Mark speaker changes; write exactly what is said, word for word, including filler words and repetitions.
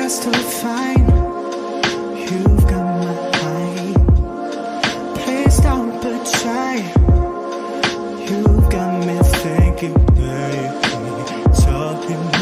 Speaker 1: just too fine. You've got my eye. Please don't betray. You've got me thinking, baby, talking.